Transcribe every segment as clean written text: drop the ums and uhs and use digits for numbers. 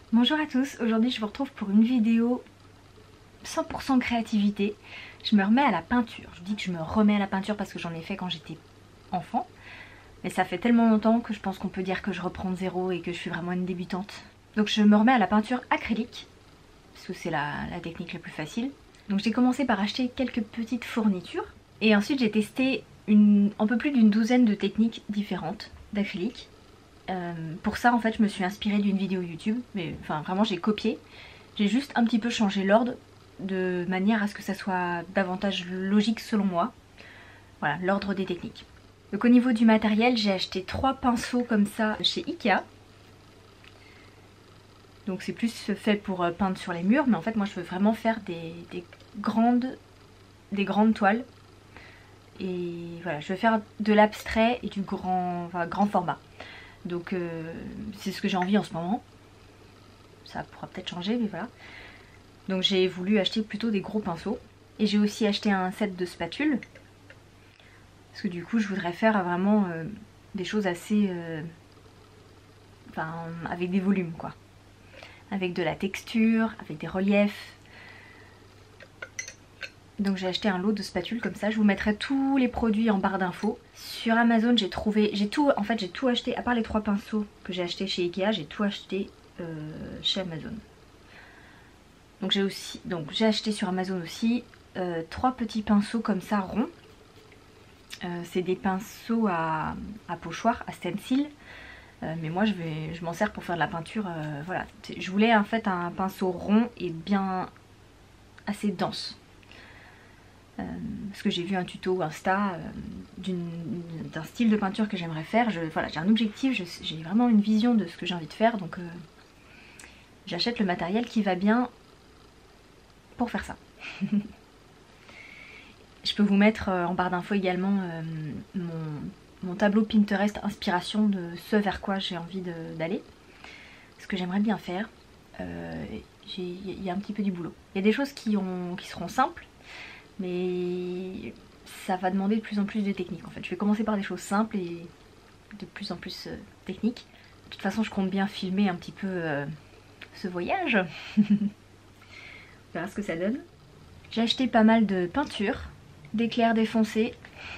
Bonjour à tous, aujourd'hui je vous retrouve pour une vidéo 100% créativité. Je me remets à la peinture. Je dis que je me remets à la peinture parce que j'en ai fait quand j'étais enfant. Mais ça fait tellement longtemps que je pense qu'on peut dire que je reprends de zéro et que je suis vraiment une débutante. Donc je me remets à la peinture acrylique, parce que c'est la technique la plus facile. Donc j'ai commencé par acheter quelques petites fournitures. Et ensuite j'ai testé un peu plus d'une douzaine de techniques différentes d'acrylique. Pour ça en fait je me suis inspirée d'une vidéo YouTube, mais enfin vraiment j'ai copié. J'ai juste un petit peu changé l'ordre de manière à ce que ça soit davantage logique selon moi. Voilà, l'ordre des techniques. Donc au niveau du matériel, j'ai acheté 3 pinceaux comme ça chez Ikea. Donc c'est plus fait pour peindre sur les murs, mais en fait moi je veux vraiment faire des grandes toiles. Et voilà, je veux faire de l'abstrait et du grand format. Donc c'est ce que j'ai envie en ce moment. Ça pourra peut-être changer, mais voilà. Donc j'ai voulu acheter plutôt des gros pinceaux. Et j'ai aussi acheté un set de spatules. Parce que du coup je voudrais faire vraiment des choses assez... avec des volumes quoi. Avec de la texture, avec des reliefs. Donc j'ai acheté un lot de spatules comme ça. Je vous mettrai tous les produits en barre d'infos. Sur Amazon j'ai trouvé... j'ai tout acheté, à part les 3 pinceaux que j'ai acheté chez Ikea, j'ai tout acheté chez Amazon. Donc j'ai acheté sur Amazon aussi 3 petits pinceaux comme ça ronds. C'est des pinceaux à pochoir, à stencil. Mais moi je m'en sers pour faire de la peinture. Voilà. Je voulais en fait un pinceau rond et bien assez dense. Parce que j'ai vu un tuto Insta d'un style de peinture que j'aimerais faire. Voilà, j'ai un objectif, j'ai vraiment une vision de ce que j'ai envie de faire. Donc j'achète le matériel qui va bien pour faire ça. Je peux vous mettre en barre d'infos également mon tableau Pinterest inspiration de ce vers quoi j'ai envie d'aller. Ce que j'aimerais bien faire. Il y a un petit peu du boulot. Il y a des choses qui seront simples, mais ça va demander de plus en plus de technique en fait. Je vais commencer par des choses simples et de plus en plus techniques. De toute façon je compte bien filmer un petit peu ce voyage. On verra ce que ça donne. J'ai acheté pas mal de peintures, d'éclairs défoncés.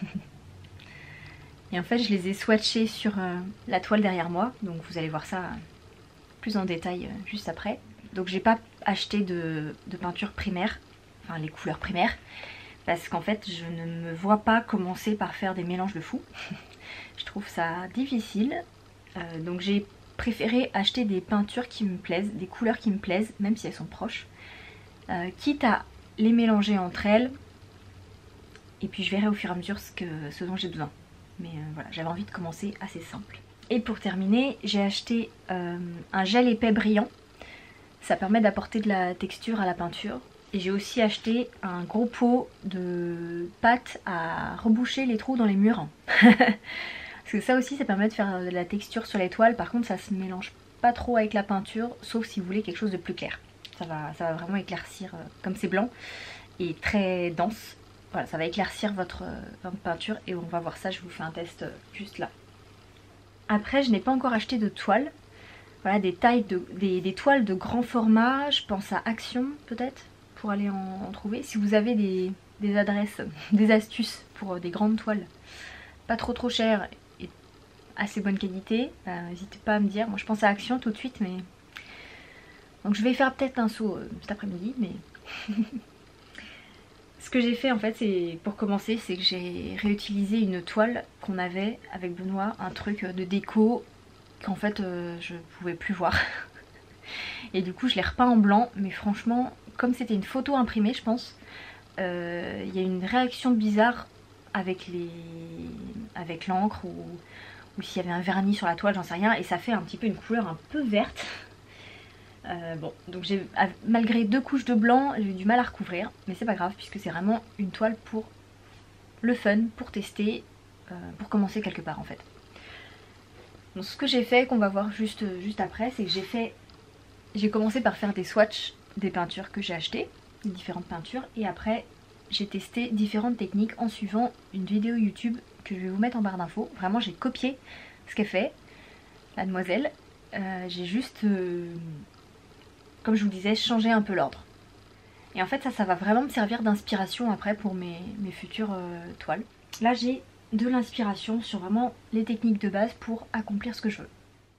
Et en fait je les ai swatchés sur la toile derrière moi. Donc vous allez voir ça plus en détail juste après. Donc j'ai pas acheté de peinture primaire, enfin les couleurs primaires, parce qu'en fait je ne me vois pas commencer par faire des mélanges de fous. Je trouve ça difficile. Donc j'ai préféré acheter des peintures qui me plaisent, des couleurs qui me plaisent, même si elles sont proches. Quitte à les mélanger entre elles. Et puis je verrai au fur et à mesure ce dont j'ai besoin. Mais voilà, j'avais envie de commencer assez simple. Et pour terminer, j'ai acheté un gel épais brillant. Ça permet d'apporter de la texture à la peinture. Et j'ai aussi acheté un gros pot de pâte à reboucher les trous dans les murs. Parce que ça aussi, ça permet de faire de la texture sur les toiles. Par contre, ça se mélange pas trop avec la peinture, sauf si vous voulez quelque chose de plus clair. Ça va vraiment éclaircir, comme c'est blanc et très dense. Voilà, ça va éclaircir votre peinture et on va voir ça. Je vous fais un test juste là. Après, je n'ai pas encore acheté de toile. Voilà, des toiles de grand format. Je pense à Action peut-être, pour aller en trouver. Si vous avez des adresses, des astuces pour des grandes toiles, pas trop chères et assez bonne qualité, n'hésitez pas à me dire. Moi je pense à Action tout de suite, mais... Donc je vais faire peut-être un saut cet après-midi, mais... Ce que j'ai fait en fait, c'est pour commencer, c'est que j'ai réutilisé une toile qu'on avait avec Benoît, un truc de déco qu'en fait je pouvais plus voir. Et du coup je l'ai repeint en blanc, mais franchement, comme c'était une photo imprimée je pense, il y a une réaction bizarre avec l'encre ou s'il y avait un vernis sur la toile, j'en sais rien, et ça fait un petit peu une couleur un peu verte. Bon, donc malgré 2 couches de blanc, j'ai eu du mal à recouvrir, mais c'est pas grave puisque c'est vraiment une toile pour le fun, pour tester, pour commencer quelque part en fait. Donc ce que j'ai fait, qu'on va voir juste après, c'est que j'ai commencé par faire des swatchs des peintures que j'ai achetées, des différentes peintures, et après j'ai testé différentes techniques en suivant une vidéo YouTube que je vais vous mettre en barre d'infos. Vraiment j'ai copié ce qu'elle fait, la demoiselle. J'ai juste comme je vous disais, changer un peu l'ordre. Et en fait ça va vraiment me servir d'inspiration après pour mes futures toiles. Là j'ai de l'inspiration sur vraiment les techniques de base pour accomplir ce que je veux.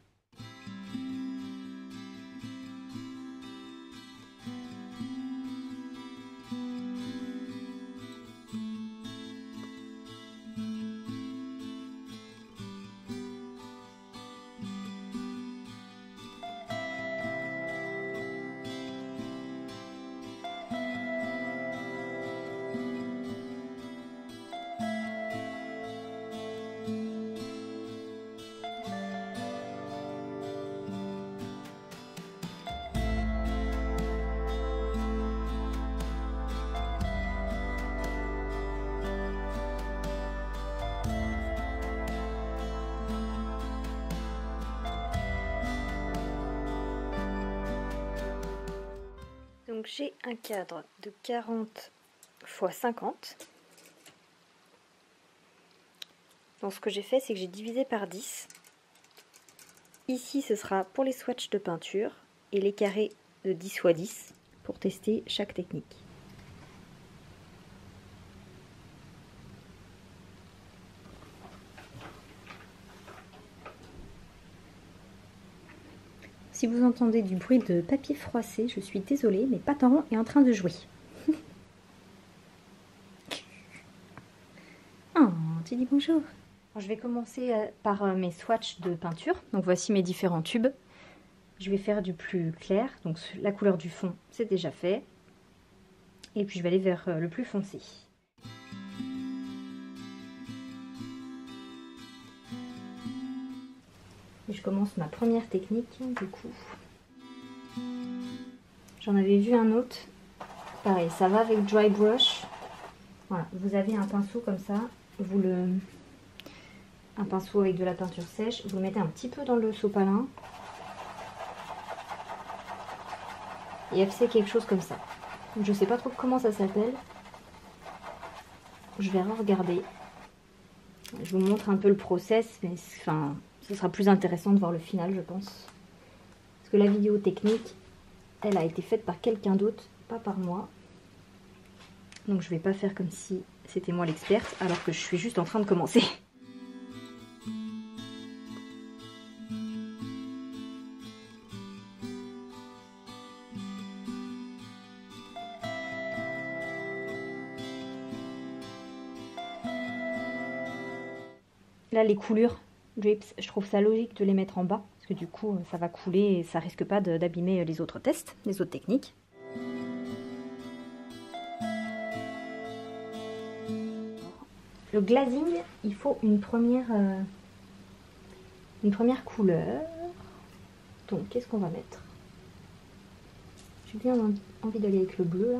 Donc j'ai un cadre de 40 x 50. Donc ce que j'ai fait, c'est que j'ai divisé par 10. Ici ce sera pour les swatchs de peinture et les carrés de 10 x 10 pour tester chaque technique. Si vous entendez du bruit de papier froissé, je suis désolée, mais Pataron est en train de jouer. Oh, tu dis bonjour. Alors, je vais commencer par mes swatchs de peinture. Donc voici mes différents tubes. Je vais faire du plus clair, donc la couleur du fond, c'est déjà fait. Et puis je vais aller vers le plus foncé. Et je commence ma première technique, du coup. J'en avais vu un autre. Pareil, ça va avec dry brush. Voilà, vous avez un pinceau comme ça. Un pinceau avec de la peinture sèche. Vous le mettez un petit peu dans le sopalin. Et elle fait quelque chose comme ça. Je ne sais pas trop comment ça s'appelle. Je vais regarder. Je vous montre un peu le process, mais enfin, ce sera plus intéressant de voir le final, je pense. Parce que la vidéo technique, elle a été faite par quelqu'un d'autre, pas par moi. Donc je vais pas faire comme si c'était moi l'experte, alors que je suis juste en train de commencer. Là, les coulures drips, je trouve ça logique de les mettre en bas, parce que du coup, ça va couler et ça risque pas d'abîmer les autres tests, les autres techniques. Le glazing, il faut une première couleur. Donc, qu'est-ce qu'on va mettre? J'ai bien envie d'aller avec le bleu, là.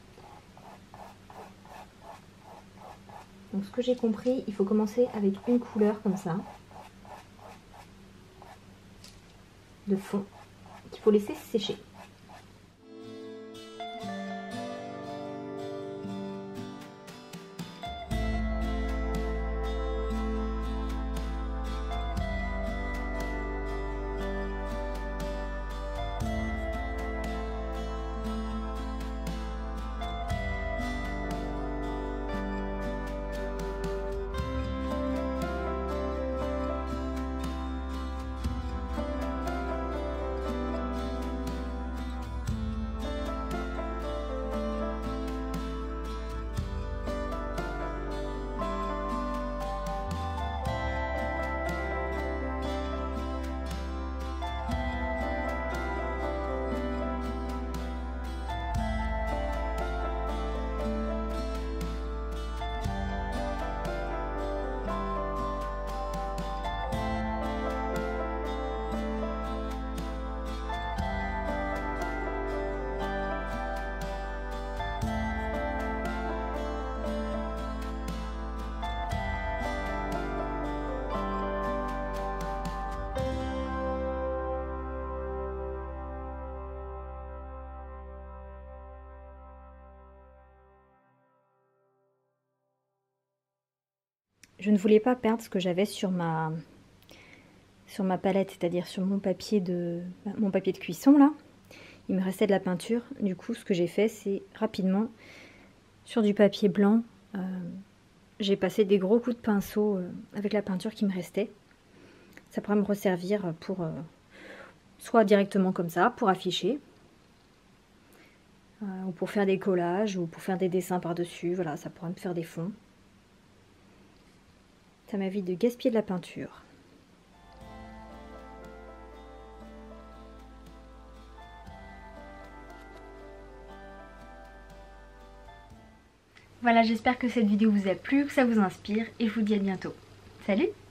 Donc ce que j'ai compris, il faut commencer avec une couleur comme ça, de fond, qu'il faut laisser sécher. Je ne voulais pas perdre ce que j'avais sur ma palette, c'est-à-dire sur mon papier de cuisson là. il me restait de la peinture. Du coup, ce que j'ai fait, c'est rapidement, sur du papier blanc, j'ai passé des gros coups de pinceau avec la peinture qui me restait. Ça pourrait me resservir pour soit directement comme ça, pour afficher, ou pour faire des collages, ou pour faire des dessins par-dessus. Voilà, ça pourrait me faire des fonds. Ça m'évite de gaspiller de la peinture. Voilà, j'espère que cette vidéo vous a plu, que ça vous inspire et je vous dis à bientôt. Salut!